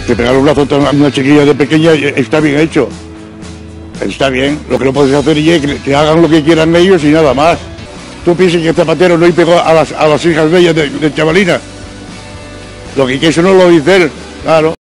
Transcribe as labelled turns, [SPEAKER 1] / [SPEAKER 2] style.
[SPEAKER 1] Que pegar un lazo a una chiquilla de pequeña está bien hecho. Está bien. Lo que no puedes hacer es que hagan lo que quieran ellos y nada más. Tú piensas que Zapatero no pegó a las hijas de ella de chavalina. Lo que eso no lo dice él, claro.